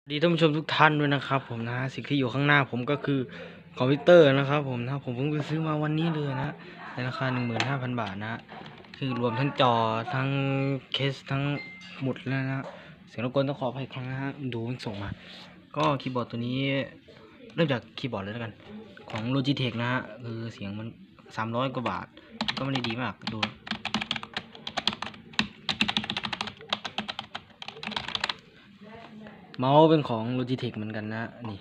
ดีท่านผู้ชมทุกท่านด้วยนะครับผมนะสิ่งที่อยู่ข้างหน้าผมก็คือคอมพิวเตอร์นะครับผมนะผมเพิ่งไปซื้อมาวันนี้เลยนะในราคา 15,000 บาทนะคือรวมทั้งจอทั้งเคสทั้งหมุดแล้วนะเสียงรบกวนต้องขออภัยครั้งนะฮะดูมันส่งมาก็คีย์บอร์ดตัวนี้เริ่มจากคีย์บอร์ดเลยแล้วกันของ Logitech นะฮะคือเสียงมัน300 กว่าบาทก็ไม่ได้ดีมากดูเมาส์เป็นของ Logitech เหมือนกันนะนี่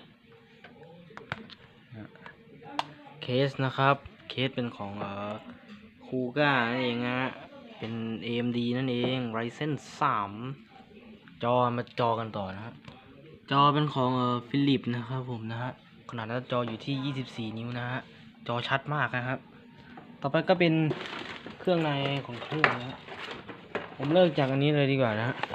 เคสนะครับเคสเป็นของคูก้านั่นเองฮะเป็น AMD นั่นเอง Ryzen 3จอมาจอกันต่อนะฮะจอเป็นของฟิลิปนะครับผมนะฮะขนาดหน้าจออยู่ที่24 นิ้วนะฮะจอชัดมากนะครับต่อไปก็เป็นเครื่องในของเครื่องนะฮะผมเลิกจากอันนี้เลยดีกว่านะฮะ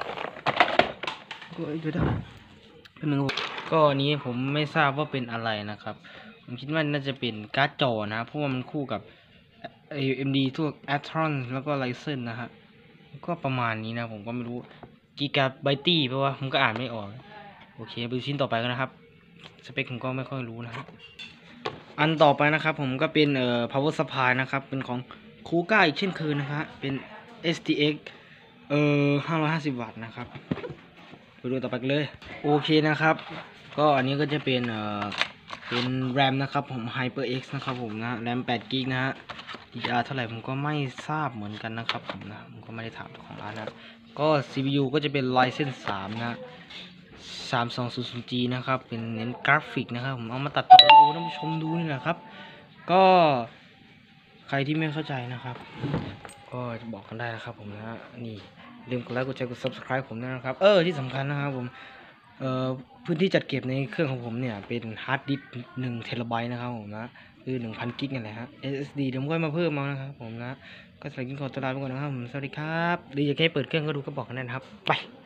ก็อันนี้ผมไม่ทราบว่าเป็นอะไรนะครับผมคิดว่าน่าจะเป็นการ์ดจอนะเพราะว่ามันคู่กับ AMD ทุก Athlon แล้วก็ Ryzen นะฮะก็ประมาณนี้นะผมก็ไม่รู้กิกะไบตี้เพราะว่าผมก็อ่านไม่ออกโอเคไปดูชิ้นต่อไปกันนะครับสเปคผมก็ไม่ค่อยรู้นะอันต่อไปนะครับผมก็เป็นpower supply นะครับเป็นของคูก้าอีกเช่นเคยนะฮะเป็น STX 550 วัตต์นะครับไปดูต่อไปกันเลยโอเคนะครับก็อันนี้ก็จะเป็นเป็นแรมนะครับผม HyperX นะครับผมนะแรม8 กิกนะฮะ DDR เท่าไหร่ผมก็ไม่ทราบเหมือนกันนะครับผมนะผมก็ไม่ได้ถามของร้านนะก็ CPU ก็จะเป็น Ryzen 3 นะ 3200G นะครับเป็นเน้นกราฟิกนะครับผมเอามาตัดต่อวิดีโอท่านผู้ชมดูนี่แหละครับก็ใครที่ไม่เข้าใจนะครับก็จะบอกกันได้นะครับผมนะนี่ลืมกดไลค์กดแชร์กด Subscribe ผมด้วยนะครับที่สำคัญนะครับผมพื้นที่จัดเก็บในเครื่องของผมเนี่ยเป็นฮาร์ดดิสก์1 เทราไบต์นะครับผมนะคือ 1,000 กิกนั่นแหละฮะ SSD เดี๋ยวผมก็มาเพิ่มเอานะครับผมนะก็สำหรับกินขอตัวลาไปก่อนนะครับผมสวัสดีครับหรืออยากให้เปิดเครื่องก็ดูก็บอกกันได้นะครับไป